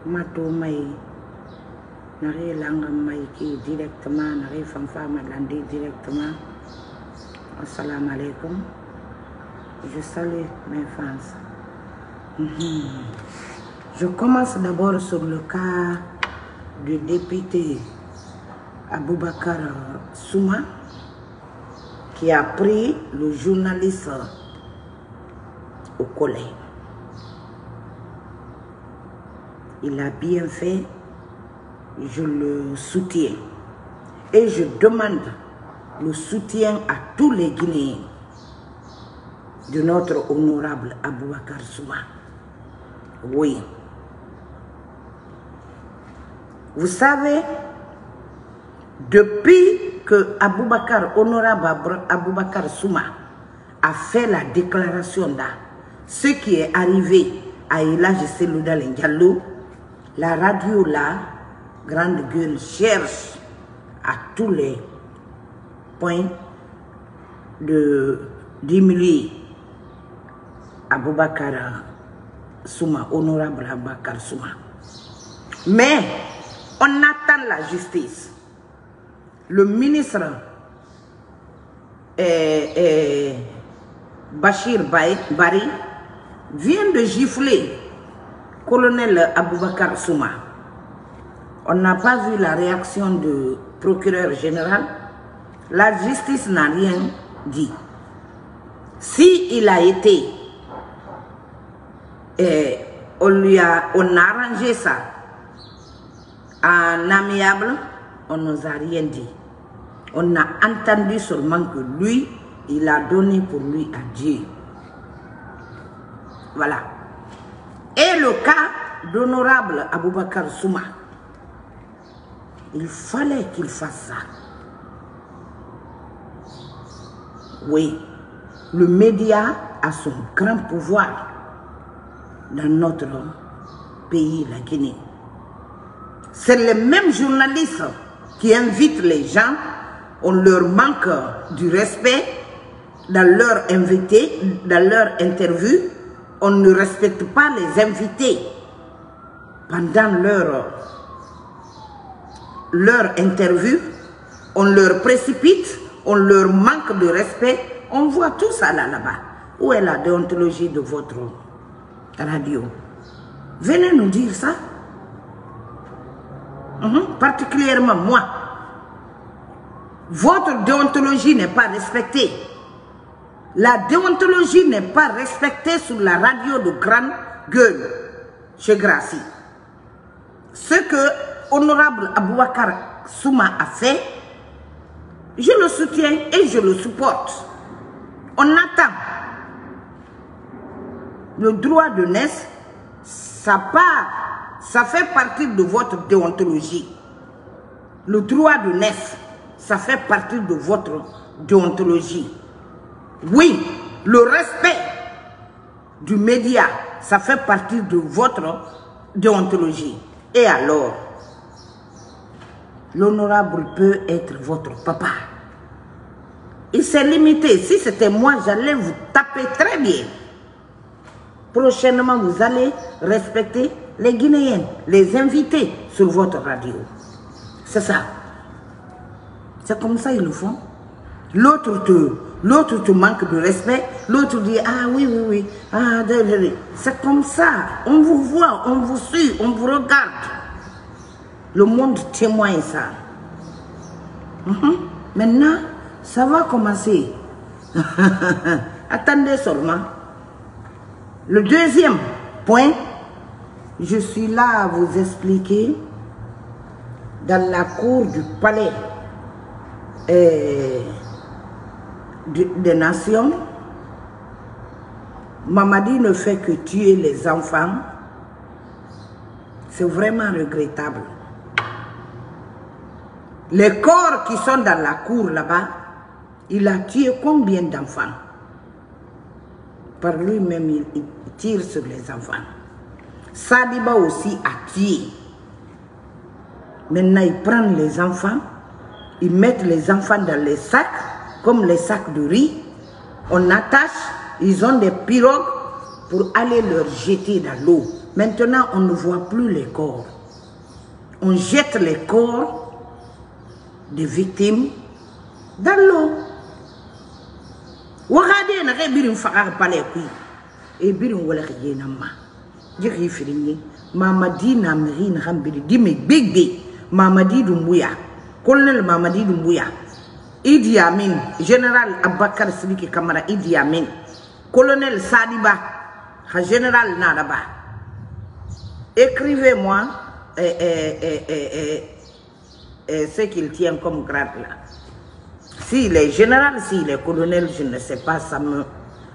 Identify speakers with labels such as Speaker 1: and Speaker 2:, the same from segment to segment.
Speaker 1: Mato mai nari langa mai ki directement nari fanfa malandi directement. Assalamu alaikum. Je salue mes fans. Je commence d'abord sur le cas du député Aboubakar Souma qui a pris le journaliste au collet. Il a bien fait, je le soutiens. Et je demande le soutien à tous les Guinéens de notre honorable Aboubakar Souma. Oui. Vous savez, depuis que honorable Aboubakar Souma a fait la déclaration là, ce qui est arrivé à Elhadji Cellou Dalein Diallo, la radio là, grande gueule, cherche à tous les points de diminuer Aboubakar Souma, honorable Aboubakar Souma. Mais on attend la justice. Le ministre Bachir Bari vient de gifler colonel Aboubakar Souma. On n'a pas vu la réaction du procureur général. La justice n'a rien dit. Si il a été, on a arrangé ça en amiable, on ne nous a rien dit. On a entendu seulement que lui, il a donné pour lui à Dieu. Voilà. Et le cas d'honorable Aboubakar Souma, il fallait qu'il fasse ça. Oui, le média a son grand pouvoir dans notre pays, la Guinée. C'est les mêmes journalistes qui invitent les gens, on leur manque du respect dans leur interview, on ne respecte pas les invités pendant leur interview, on leur précipite, on leur manque de respect, on voit tout ça là-bas. Où est la déontologie de votre radio? Venez nous dire ça. Particulièrement moi. Votre déontologie n'est pas respectée. La déontologie n'est pas respectée sur la radio de grande gueule chez Gracie. Ce que honorable Aboubakar Souma a fait, je le soutiens et je le supporte. On attend. Le droit de naissance, ça fait partie de votre déontologie. Le droit de naissance, ça fait partie de votre déontologie. Oui, le respect du média, ça fait partie de votre déontologie. Et alors, l'honorable peut être votre papa. Il s'est limité. Si c'était moi, j'allais vous taper très bien. Prochainement, vous allez respecter les Guinéens, les invités sur votre radio. C'est ça. C'est comme ça ils le font. L'autre te manque de respect. L'autre dit, ah oui, oui, oui. Ah, c'est comme ça. On vous voit, on vous suit, on vous regarde. Le monde témoigne ça. Maintenant, ça va commencer. Attendez seulement. Le deuxième point, je suis là à vous expliquer dans la cour du palais des nations. Mamadi ne fait que tuer les enfants. C'est vraiment regrettable. Les corps qui sont dans la cour là-bas, il a tué combien d'enfants? Par lui-même, il tire sur les enfants. Sadiba aussi a tué. Maintenant, ils prennent les enfants, ils mettent les enfants dans les sacs, comme les sacs de riz. On attache, ils ont des pirogues pour aller leur jeter dans l'eau. Maintenant, on ne voit plus les corps. On jette les corps des victimes dans l'eau. Regardez, on a vu un phare palais et birin wala khiyena ma jiri firinyi Mamadi na miri ngambiri dimi bigbe Mamadi Doumbouya colonel Mamadi Doumbouya Idi Amin général Abakar Sidiki Kamara Idi Amin colonel Sadiba général Naraba. Écrivez-moi ce qu'il tient comme grade là. S'il est général, s'il est colonel, je ne sais pas, ça me...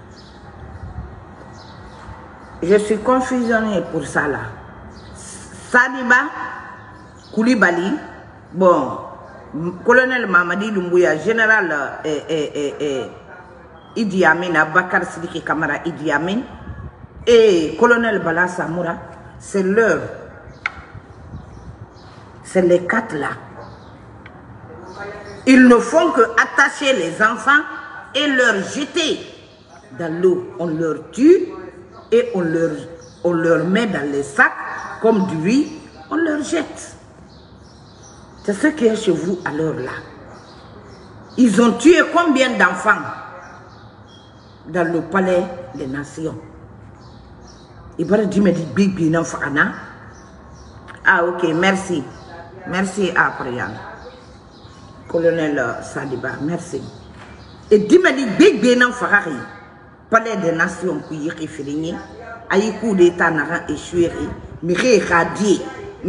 Speaker 1: Je suis confusionnée pour ça là. Sadiba Koulibaly, bon, colonel Mamadi Doumbouya, général Idi Amin, Abakar Sidiki Kamara Idi Amin, et colonel Bala Samoura, c'est leur. C'est les quatre là. Ils ne font que attacher les enfants et leur jeter dans l'eau. On leur tue et on leur met dans les sacs comme du riz, on leur jette. C'est ce qui est chez vous à l'heure là. Ils ont tué combien d'enfants dans le palais des nations? Ah ok, merci. Merci à Priyan. Colonel Sadiba, merci. Et dis-moi, big bien Ferrari, palais des nations qui y référent, aïe coup d'état n'a échoué, miré radié,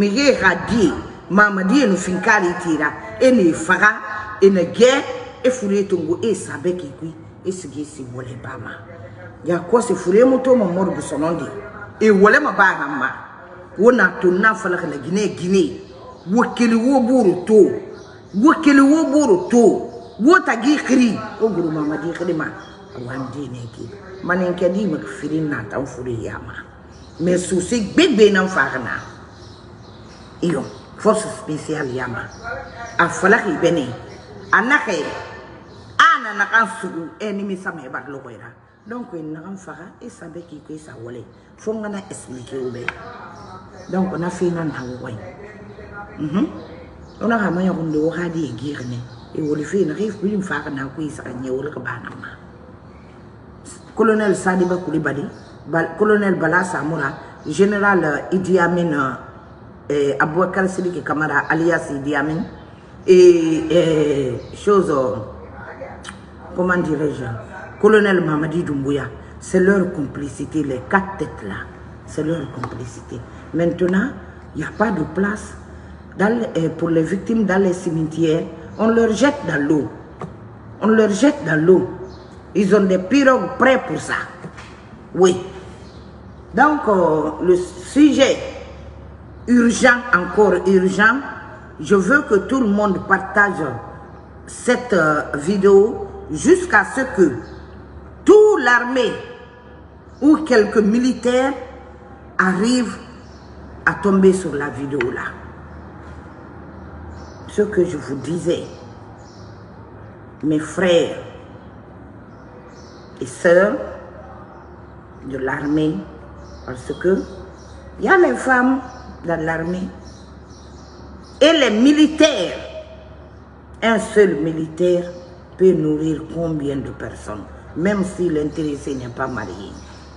Speaker 1: Mamadi nous finkali tira, et ne fara, et ne guerre, et fourré tongo, et sabe qui kui, et ce qui s'y volait pas ma. Y'a quoi c'est fourré moto, mon mort de son nom dit, et voilà ma barama, on a ton enfant la Guinée, wakili wo buru to. Wakili wo buru to wota gi khiri o guru mama di khidima wandi neki manen kedi mak firin na tan furi yama mais souci bébé nan farna iyo force spéciale yama a falaki bene anake ana na kan su ennemi sama bar lo koira donc na kan fara et sabe ki ko sa wole fo ngana expliquer o be donc on a fait nan hawoy on a ramené un de Wadi et Guirne et on le fait une rive plus une fois qu'on a pris ça n'y a aucun banama. Colonel Sadiba Koulibaly, colonel Bala Samoura, général Idi Amin, Abouakar Sidiki Kamara alias Idi Amin et chose comment dirais-je, colonel Mamadi Doumbouya, c'est leur complicité, les quatre têtes là, c'est leur complicité. Maintenant, il n'y a pas de place. Pour les victimes dans les cimetières, on leur jette dans l'eau. On leur jette dans l'eau. Ils ont des pirogues prêts pour ça. Oui. Donc, le sujet urgent, encore urgent, je veux que tout le monde partage cette vidéo jusqu'à ce que toute l'armée ou quelques militaires arrivent à tomber sur la vidéo là. Ce que je vous disais, mes frères et sœurs de l'armée, parce que il y a les femmes dans l'armée et les militaires. Un seul militaire peut nourrir combien de personnes, même si l'intéressé n'est pas marié.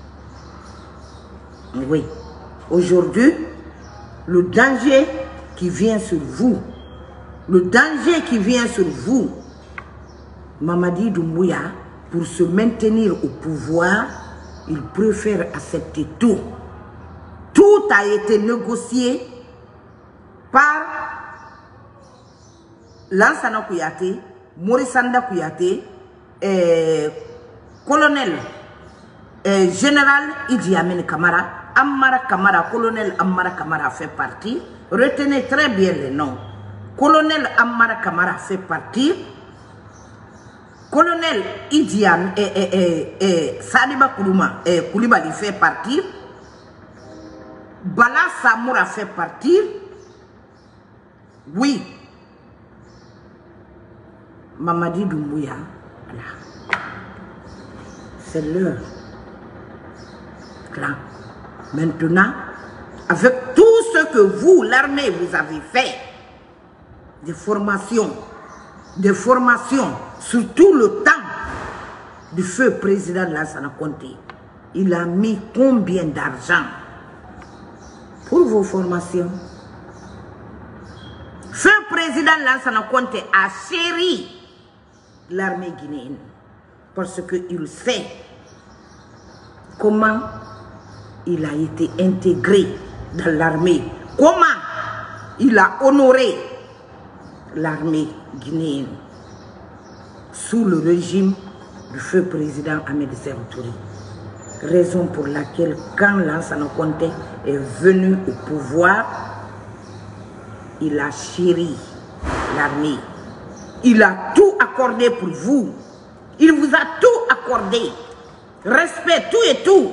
Speaker 1: Oui, aujourd'hui, le danger qui vient sur vous, le danger qui vient sur vous, Mamadi Doumbouya, pour se maintenir au pouvoir, il préfère accepter tout. Tout a été négocié par Lansana Kouyaté, Morissanda Kouyaté, colonel général Idi Amin Kamara, Ammara Kamara, colonel Ammara Kamara fait partie. Retenez très bien les noms. Colonel Ammara Kamara fait partie. Colonel Idi Amin Sadiba Koulibaly fait partie. Bala Samoura fait partie. Oui. Mamadi Doumbouya, voilà. C'est leur clan. Maintenant, avec tout ce que vous, l'armée, vous avez fait, des formations, sur tout le temps du feu président Lansana Conté. Il a mis combien d'argent pour vos formations? Feu président Lansana Conté a chéri l'armée guinéenne parce qu'il sait comment il a été intégré dans l'armée, comment il a honoré l'armée guinéenne sous le régime du feu président Ahmed Sékou Touré. Raison pour laquelle quand Lansana Conté est venu au pouvoir, il a chéri l'armée. Il a tout accordé pour vous. Il vous a tout accordé. Respect, tout et tout.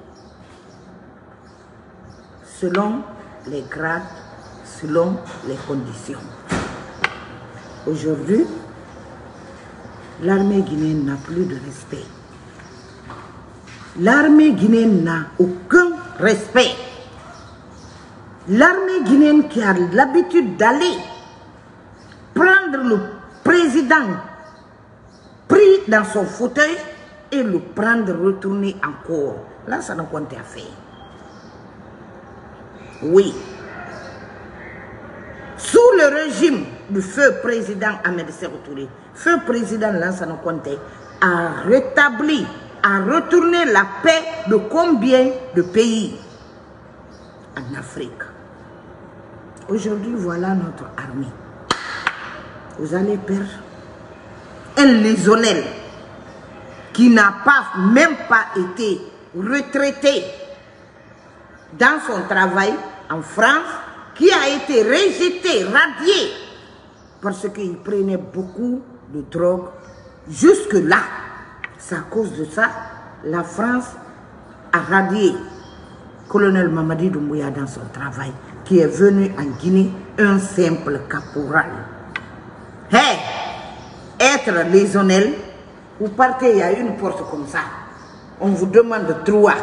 Speaker 1: Selon les grades, selon les conditions. Aujourd'hui, l'armée guinéenne n'a plus de respect. L'armée guinéenne n'a aucun respect. L'armée guinéenne qui a l'habitude d'aller prendre le président pris dans son fauteuil et le prendre, retourner encore. Là, ça n'a pas été fait. Oui. Sous le régime du feu président Ahmed Sékou Touré, feu président Lansana Conté a rétabli, a retourné la paix de combien de pays en Afrique. Aujourd'hui, voilà notre armée. Vous allez perdre un lésonnel qui n'a même pas été retraité dans son travail en France, qui a été rejeté, radié, parce qu'il prenait beaucoup de drogue. Jusque-là, c'est à cause de ça, la France a radié colonel Mamadi Doumbouya dans son travail, qui est venu en Guinée, un simple caporal. Hey, être lésonnel, vous partez, il y a une porte comme ça. On vous demande trois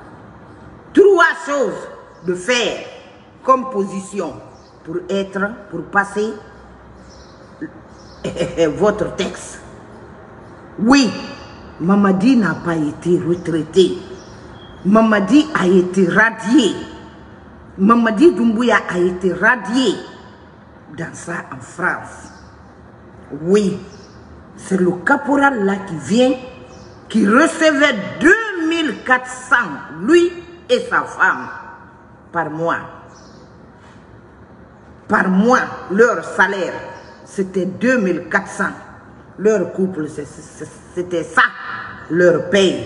Speaker 1: choses de faire comme position pour passer votre texte. Oui, Mamadi n'a pas été retraité. Mamadi a été radié. Mamadi Doumbouya a été radié dans ça en France. Oui, c'est le caporal là qui vient, qui recevait 2400, lui et sa femme, par mois. Par mois, leur salaire, c'était 2400. Leur couple, c'était ça, leur paye.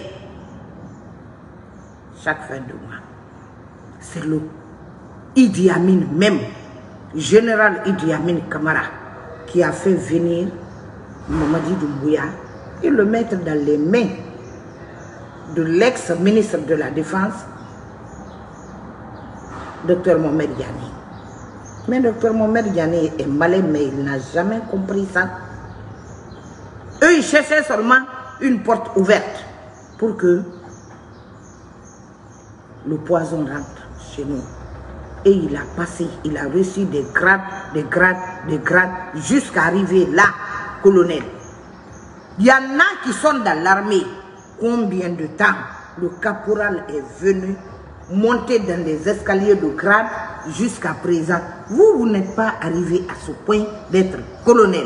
Speaker 1: Chaque fin de mois. C'est le Idi Amin même, général Idi Amin Camara, qui a fait venir Mamadi Doumbouya et le mettre dans les mains de l'ex-ministre de la Défense, Dr Mohamed Diané. Mais Dr Mohamed Diané est malin, mais il n'a jamais compris ça. Eux, ils cherchaient seulement une porte ouverte pour que le poison rentre chez nous. Et il a passé, il a reçu des grades, jusqu'à arriver là, colonel. Il y en a qui sont dans l'armée. Combien de temps le caporal est venu monter dans les escaliers de grade jusqu'à présent? Vous n'êtes pas arrivé à ce point d'être colonel.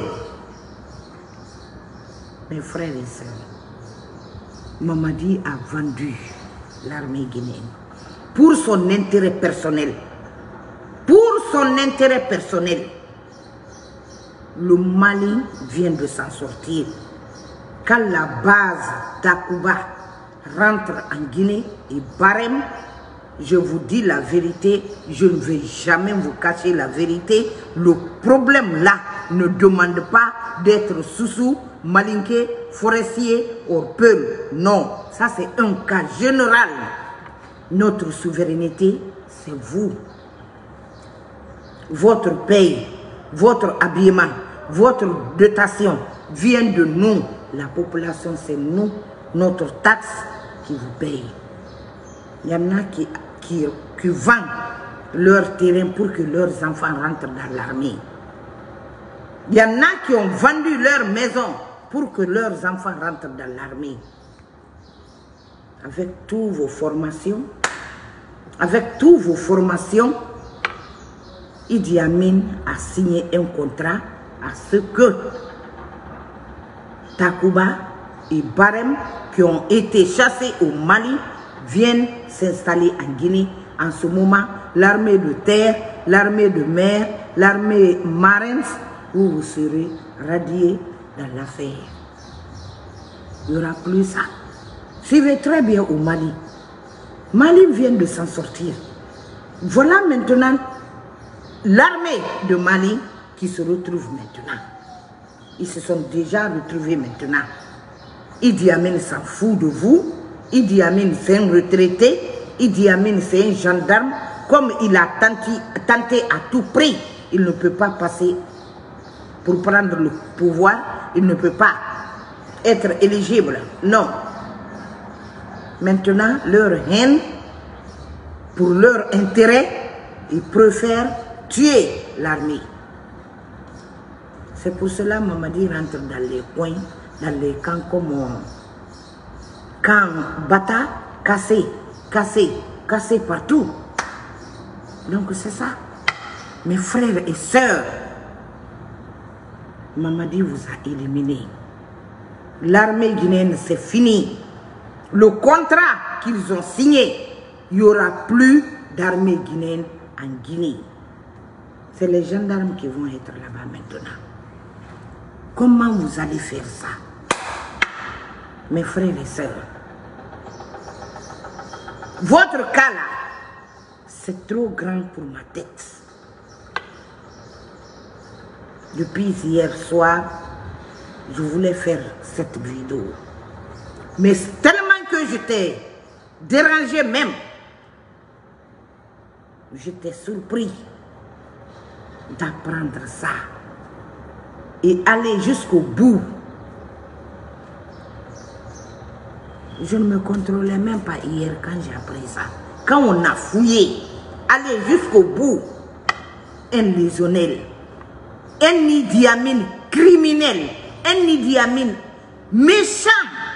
Speaker 1: Mes frères et sœurs, Mamadi a vendu l'armée guinéenne pour son intérêt personnel. Pour son intérêt personnel, le Mali vient de s'en sortir. Quand la base d'Akuba rentre en Guinée et Barème, je vous dis la vérité, je ne vais jamais vous cacher la vérité. Le problème là ne demande pas d'être Soussou, Malinké, Forestier ou Peul. Non, ça c'est un cas général. Notre souveraineté, c'est vous. Votre paye, votre habillement, votre dotation vient de nous. La population, c'est nous, notre taxe qui vous paye. Il y en a qui vendent leur terrain pour que leurs enfants rentrent dans l'armée. Il y en a qui ont vendu leur maison pour que leurs enfants rentrent dans l'armée. Avec toutes vos formations, Idi Amin a signé un contrat à ce que Takuba et Barem, qui ont été chassés au Mali, viennent s'installer en Guinée. En ce moment, l'armée de terre, l'armée de mer, l'armée marine, où vous serez radiés dans l'affaire. Il n'y aura plus ça. Suivez très bien au Mali. Mali vient de s'en sortir. Voilà maintenant l'armée de Mali qui se retrouve maintenant. Ils se sont déjà retrouvés maintenant. Idi Amin s'en fout de vous. Idi Amin c'est un retraité. Idi Amin c'est un gendarme. Comme il a tenté à tout prix, il ne peut pas passer pour prendre le pouvoir. Il ne peut pas être éligible. Non. Maintenant, leur haine, pour leur intérêt, ils préfèrent tuer l'armée. C'est pour cela que Mamadi rentre dans les coins, dans les camps comme camp Bata, cassé partout. Donc c'est ça. Mes frères et sœurs, Mamadi vous a éliminé. L'armée guinéenne, c'est fini. Le contrat qu'ils ont signé, il n'y aura plus d'armée guinéenne en Guinée. C'est les gendarmes qui vont être là-bas maintenant. Comment vous allez faire ça? Mes frères et sœurs, votre cas là, c'est trop grand pour ma tête. Depuis hier soir, je voulais faire cette vidéo. Mais tellement que j'étais dérangé même, j'étais surpris d'apprendre ça et aller jusqu'au bout. Je ne me contrôlais même pas hier quand j'ai appris ça. Quand on a fouillé, aller jusqu'au bout, un lésionnel, un Idi Amin criminel, un Idi Amin méchant.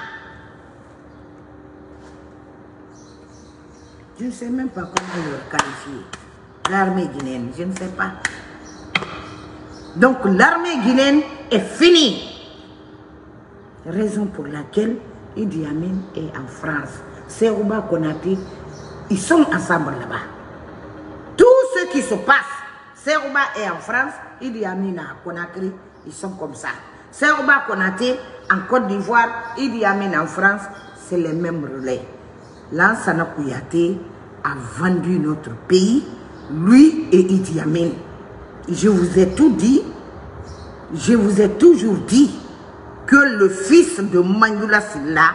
Speaker 1: Je ne sais même pas comment le qualifier. L'armée guinéenne, je ne sais pas. Donc l'armée guinéenne est finie. Raison pour laquelle Idi Amin est en France. Serouba Konaté, ils sont ensemble là-bas. Tout ce qui se passe, Serouba est en France, Idi Amin à Conakry, ils sont comme ça. Serouba Konaté en Côte d'Ivoire, Idi Amin en France, c'est les mêmes relais. Lansana Kouyaté a vendu notre pays, lui et Idi Amin. Je vous ai tout dit, je vous ai toujours dit que le fils de Manioula Sylla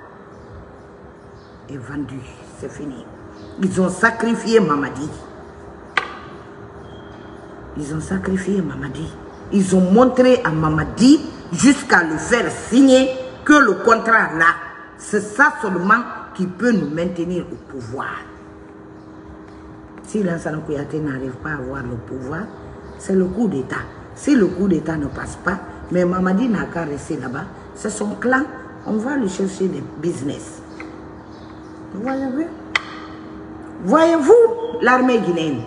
Speaker 1: est vendu, c'est fini. Ils ont sacrifié Mamadi. Ils ont sacrifié Mamadi. Ils ont montré à Mamadi jusqu'à le faire signer que le contrat là, c'est ça seulement qui peut nous maintenir au pouvoir. Si Lansana Kouyaté n'arrive pas à avoir le pouvoir, c'est le coup d'État. Si le coup d'État ne passe pas, mais Mamadi n'a qu'à rester là-bas, c'est son clan, on va lui chercher des business. Voyez-vous? Voyez-vous l'armée guinéenne?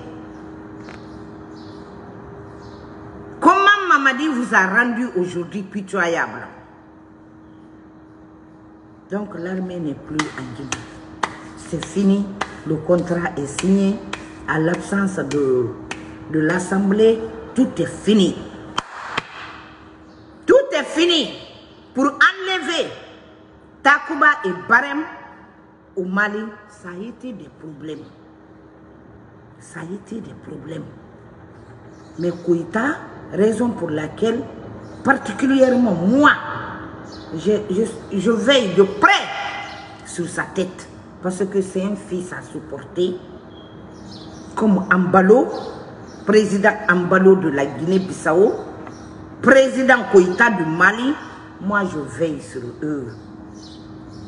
Speaker 1: Comment Mamadi vous a rendu aujourd'hui pitoyable? Donc l'armée n'est plus en Guinée. C'est fini, le contrat est signé. À l'absence de l'Assemblée, tout est fini. Tout est fini pour enlever Takuba et Barem au Mali. Ça a été des problèmes. Ça a été des problèmes. Mais Koïta, raison pour laquelle, particulièrement moi, je veille de près sur sa tête. Parce que c'est un fils à supporter. Comme Ambalo, président Ambalo de la Guinée-Bissau, président Koïta du Mali, moi je veille sur eux.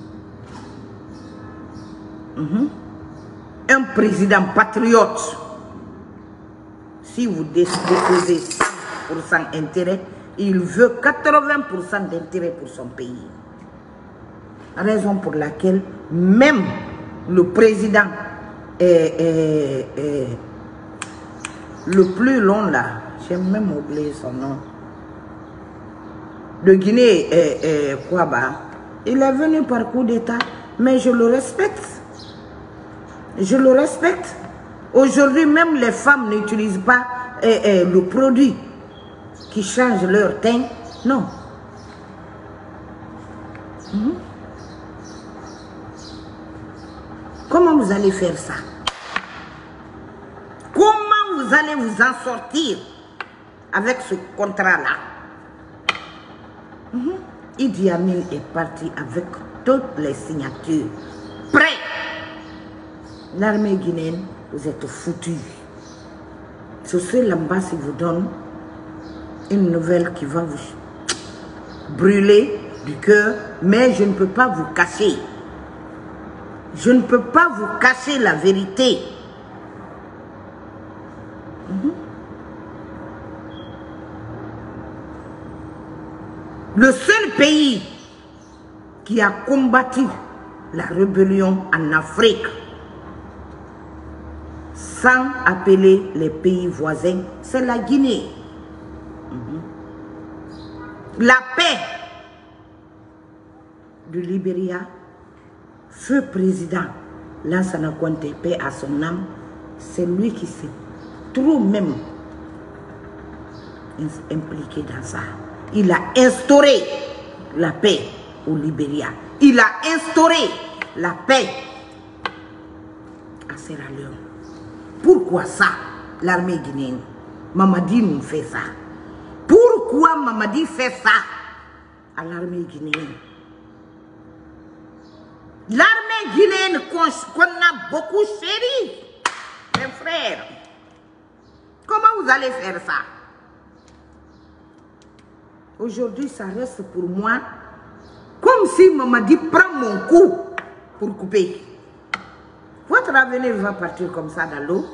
Speaker 1: Un président patriote Si vous déposez 100% intérêt, il veut 80% d'intérêt pour son pays. Raison pour laquelle même le président le plus long là, j'ai même oublié son nom, de Guinée, Kouaba, il est venu par coup d'état, mais je le respecte. Je le respecte. Aujourd'hui, même les femmes n'utilisent pas le produit qui change leur teint. Non. Comment vous allez faire ça? Comment vous allez vous en sortir avec ce contrat-là? Idi Amin est parti avec toutes les signatures. Prêt. L'armée guinéenne, vous êtes foutus. Ce seul l'ambassade vous donne une nouvelle qui va vous brûler du cœur, mais je ne peux pas vous cacher. Je ne peux pas vous cacher la vérité. Le seul pays qui a combattu la rébellion en Afrique sans appeler les pays voisins, c'est la Guinée. La paix du Libéria, feu président Lansana Conté, paix à son âme, c'est lui qui s'est trop même impliqué dans ça. Il a instauré la paix au Libéria. Il a instauré la paix à Sierra Leone. Pourquoi ça, l'armée guinéenne? Mamadi nous fait ça. Pourquoi Mamadi fait ça à l'armée guinéenne? L'armée guinéenne qu'on a beaucoup chérie, mes frères. Comment vous allez faire ça? Aujourd'hui, ça reste pour moi comme si Mamadi prend mon coup pour couper. Votre avenir va partir comme ça dans l'eau.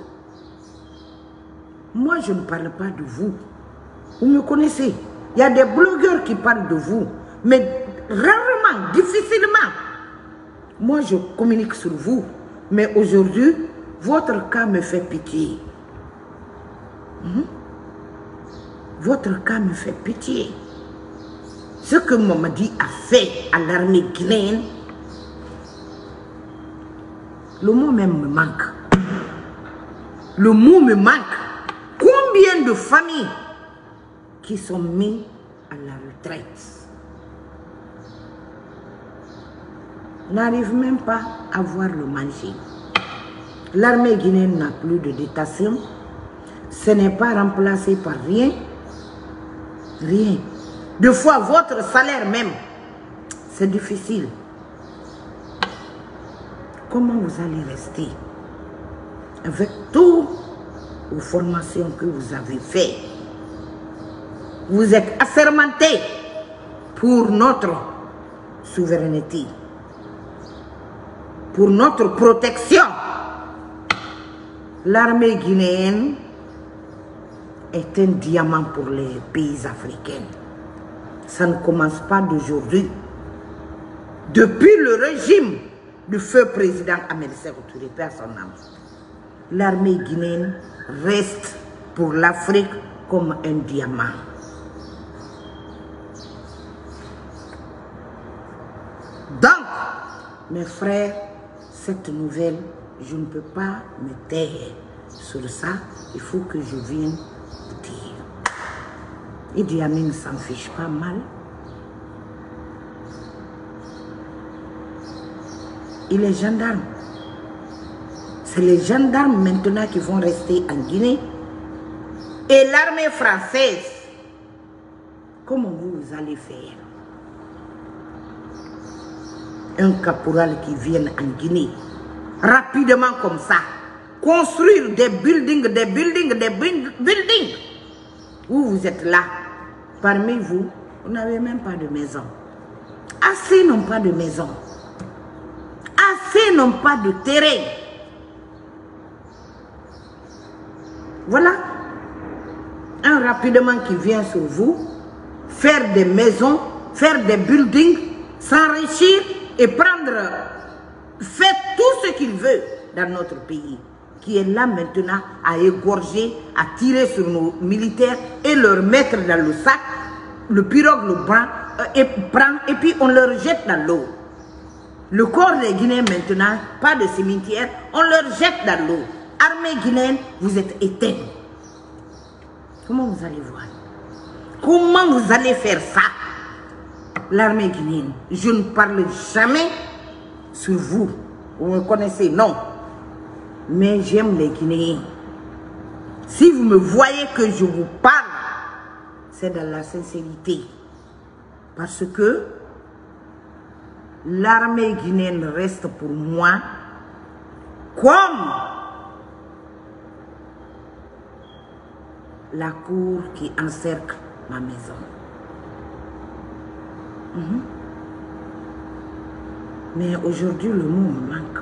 Speaker 1: Moi, je ne parle pas de vous. Vous me connaissez. Il y a des blogueurs qui parlent de vous, mais rarement, difficilement. Moi, je communique sur vous, mais aujourd'hui, votre cas me fait pitié. Votre cas me fait pitié. Ce que Mamadi a fait à l'armée guinéenne, le mot même me manque. Le mot me manque. Combien de familles qui sont mises à la retraite n'arrivent même pas à voir le manger. L'armée guinéenne n'a plus de dotation. Ce n'est pas remplacé par rien. Rien. Deux fois votre salaire même, c'est difficile. Comment vous allez rester avec toutes les formations que vous avez faites? Vous êtes assermenté pour notre souveraineté, pour notre protection. L'armée guinéenne est un diamant pour les pays africains. Ça ne commence pas d'aujourd'hui. Depuis le régime du feu président Ahmed Sékou Touré, perd son âme, l'armée guinéenne reste pour l'Afrique comme un diamant. Donc, mes frères, cette nouvelle, je ne peux pas me taire sur ça. Il faut que je vienne vous dire. Idi Amin ne s'en fiche pas mal. Il est gendarme. C'est les gendarmes maintenant qui vont rester en Guinée. Et l'armée française, comment vous allez faire? Un caporal qui vient en Guinée, rapidement comme ça, construire des buildings. Vous êtes là. Parmi vous, vous n'avez même pas de maison. Assez n'ont pas de maison. Assez n'ont pas de terrain. Voilà. Un rapidement qui vient sur vous, faire des maisons, faire des buildings, s'enrichir et prendre, faire tout ce qu'il veut dans notre pays, qui est là maintenant à égorger, à tirer sur nos militaires et leur mettre dans le sac, le pirogue le prend et puis on leur jette dans l'eau. Le corps des Guinéens maintenant, pas de cimetière, on leur jette dans l'eau. Armée guinéenne, vous êtes éteints. Comment vous allez voir? Comment vous allez faire ça? L'armée guinéenne, je ne parle jamais sur vous. Vous me connaissez, non. Mais j'aime les Guinéens. Si vous me voyez que je vous parle, c'est dans la sincérité. Parce que l'armée guinéenne reste pour moi comme la cour qui encercle ma maison. Mais aujourd'hui, le mot me manque.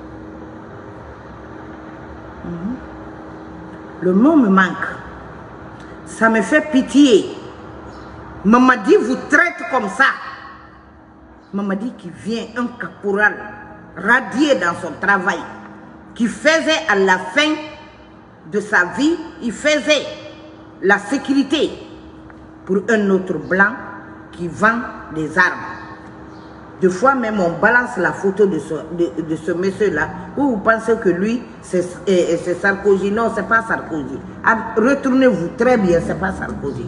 Speaker 1: Le mot me manque. Ça me fait pitié. Mamadi vous traite comme ça. Mamadi qui vient, un caporal radié dans son travail, qui faisait à la fin de sa vie, il faisait la sécurité pour un autre blanc qui vend des armes. Des fois même on balance la photo de ce monsieur-là, où vous pensez que lui, c'est Sarkozy. Non, c'est pas Sarkozy. Retournez-vous très bien, c'est pas Sarkozy.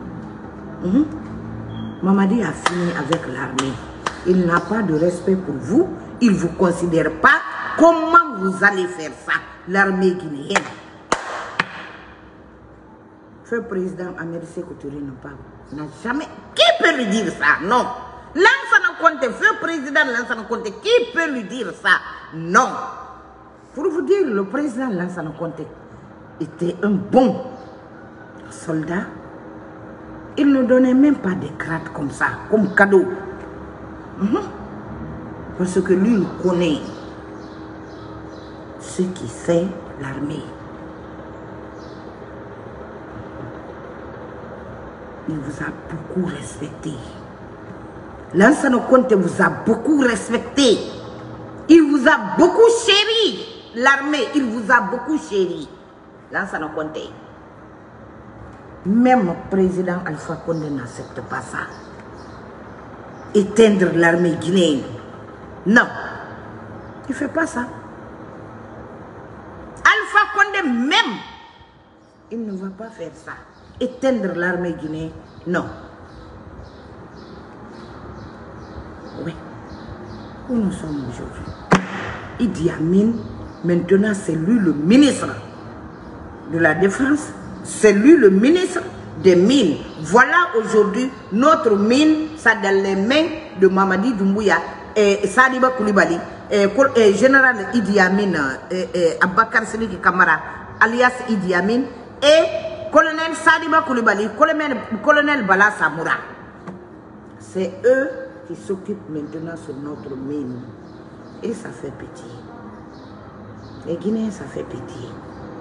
Speaker 1: Mamadi a fini avec l'armée. Il n'a pas de respect pour vous. Il ne vous considère pas. Comment vous allez faire ça, l'armée guinéenne? Feu président Amédée Couture n'a jamais... Qui peut lui dire ça? Non. Lansana Conté, feu président Lansana Conté, qui peut lui dire ça? Non. Pour vous dire, le président Lansana Conté était un bon soldat. Il ne donnait même pas des grades comme ça, comme cadeau. Parce que lui, il connaît ce qui fait l'armée. Il vous a beaucoup respecté. Lansana Conté vous a beaucoup respecté. Il vous a beaucoup chéri. L'armée, il vous a beaucoup chéri. Lansana Conté. Même le président Alpha Condé n'accepte pas ça. Éteindre l'armée guinéenne. Non. Il ne fait pas ça. Alpha Condé même, il ne va pas faire ça. Éteindre l'armée guinéenne, non. Oui. Où nous sommes aujourd'hui? Idi Amin, maintenant c'est lui le ministre de la Défense, c'est lui le ministre des mines. Voilà aujourd'hui notre mine, ça dans les mains de Mamadi Doumbouya et Sadiba Koulibaly, général Idi Amin, Abakar Sédiki Kamara, alias Idi Amin, et colonel Sadiba Koulibaly, colonel Bala Samoura. C'est eux qui s'occupent maintenant sur notre mine. Et ça fait pitié. Les Guinéens, ça fait pitié.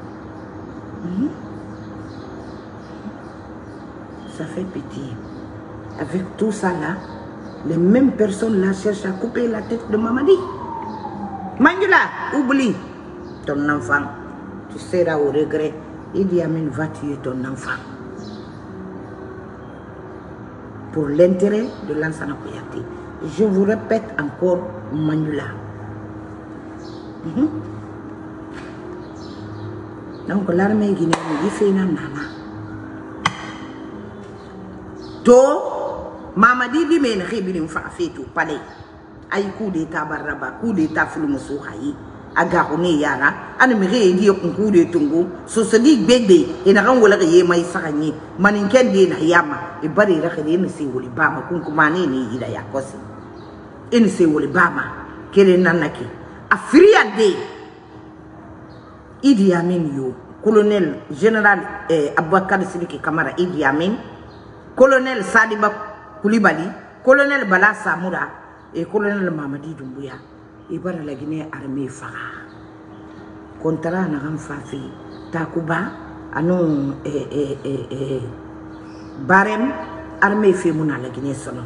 Speaker 1: Ça fait pitié. Avec tout ça là, les mêmes personnes là cherchent à couper la tête de Mamadi. Mandela, oublie ton enfant. Tu seras au regret. Idi Amin va tuer ton enfant. Pour l'intérêt de Lansana Kouyaté. Je vous répète encore, Mandela. Donc l'armée guinéenne, il fait une nana. To Mamadi di men khibini fa fetu palais ay coup d'état baraba coup d'état film so hayi aga hone yara an mi re di ko coup de tungu so se di bebe ina kan wala ye mai sakanye manin ken de na yama e bari ra khade ni se woli bama kun kuma ne ni ida ya kosi en se woli bama kele nanaki afriande Idi Amin yo colonel général Aboubacar Sidiki Kamara Idi Amin, colonel Sadiba Koulibaly, colonel Bala Samoura et colonel Mamadi Doumbouya. Et par la Guinée armée Fara. Contrat n'a pas fait Takuba, anou barème armée fait mon la Guinée sono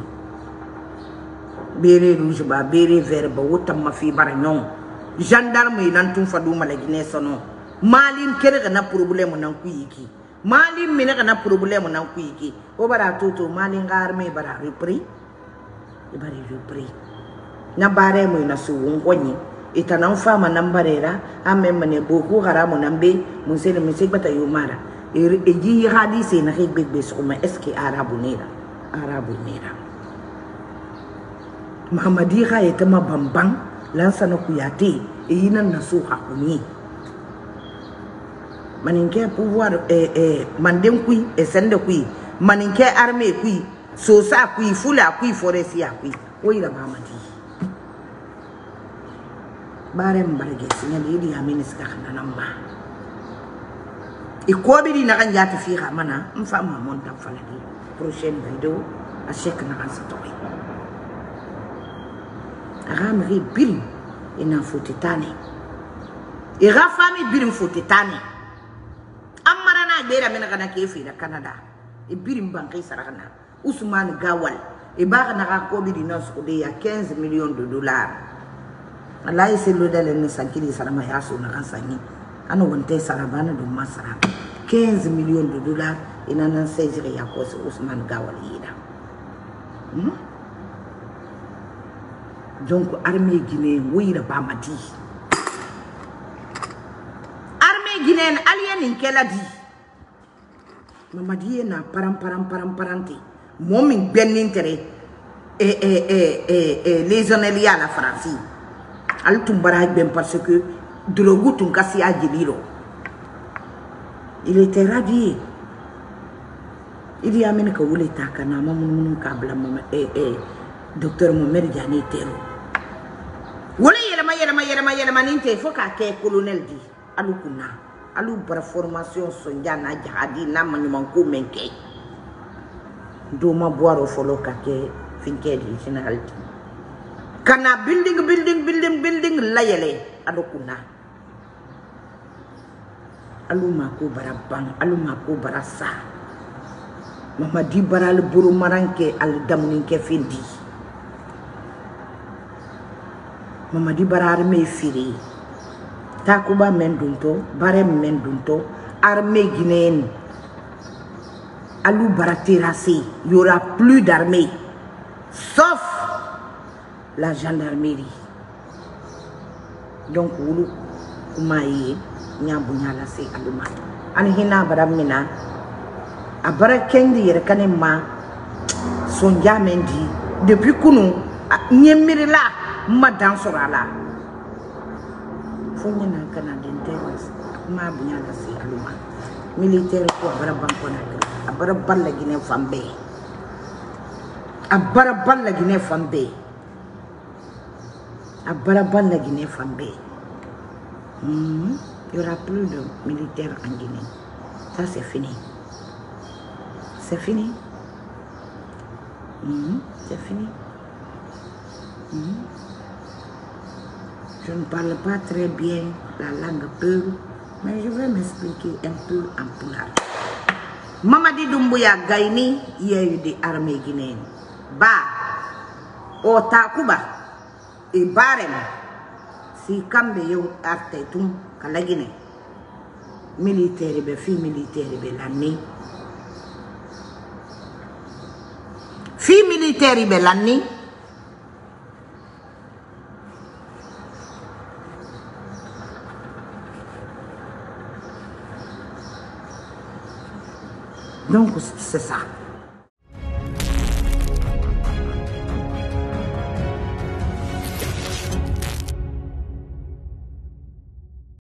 Speaker 1: béré rouge ba béré vert ba wotam ma fi bara ñong gendarme nan tum fa duma la Guinée sono malin kere na problème nan ku yiki malin mine na problème nan ku yiki o bara toto malin armée bara repris e bara repris na barème na su ngoni itanan fama nan barera amen mane boko haramu nan be mun sai mun sai bata yumara e ji hadisi na hibbe so ma eski arabu nera Mahamadi ha eta ma bambang lansa na kuyate e yinan na so hakuni maninke pouvoir mandem kui e sende kui maninke armée kui so sa kui fula kui forestier kui oira Mahamadi bare mbarge signal yidi amini ska khana namba e ko bi na kan jati fi mana mfama monta faladi prochaine vidéo a chek na kan sa toy agamri bil ina fotitane e ga fami birim fotitane amara na gbera mena kana ke fi da Canada e birim banki sarakana Ousmane Gawal e ba na ka ko bi na so de ya 15 millions de dollars Allah c'est le délai ne s'inquiète ça m'a yassou na kansanyi ano wonte sarabana do masara 15 millions de dollars ina nan saisir ya ko Ousmane Gawal yida donc armée guinéenne oui la Bamadi armée guinéenne alien kela di Mamadi na paranti momin ben intérêt les onnelia à la France al tumbara ben parce que drogu tun kasi ajiliro il était radié il y a même que vous l'état kana mamun kabla docteur Mohamed Diané Tero wala yelema ninte foka ke colonel di alukuna alu para formation sonjana jahadi na man ko menke do ma boiro folo ka ke finke di général kana building layele alukuna aluma ko barabang aluma ko barasa Mamadi baral buru maranke al damuninke findi Mamadi barar me firi takuba mendunto bare mendunto armée guinéenne alou baraterassi il y aura plus d'armée sauf la gendarmerie donc wulu kumaye nyabunya la se aluma an hina baramina abara kendi yere kanema sonja mendi depuis kunu nyemirila madan sorala fonya na kana denteras ma bunya la se aluma militaire ko abara banko na abara balla gine fambe abara balla gine fambe abara balla gine fambe il y aura plus de militaires en Guinée, ça c'est fini. C'est fini. C'est fini. Je ne parle pas très bien la langue peul, mais je vais m'expliquer un peu en pulaar. Mamadi Doumbouya Gaïni, il y a eu des armées guinéennes. Ba, Otakuba et Barem, si Kambe yo arte tum kalagine. Militaire be fi militaire be l'année. Fi militaire be l'année. Donc c'est ça.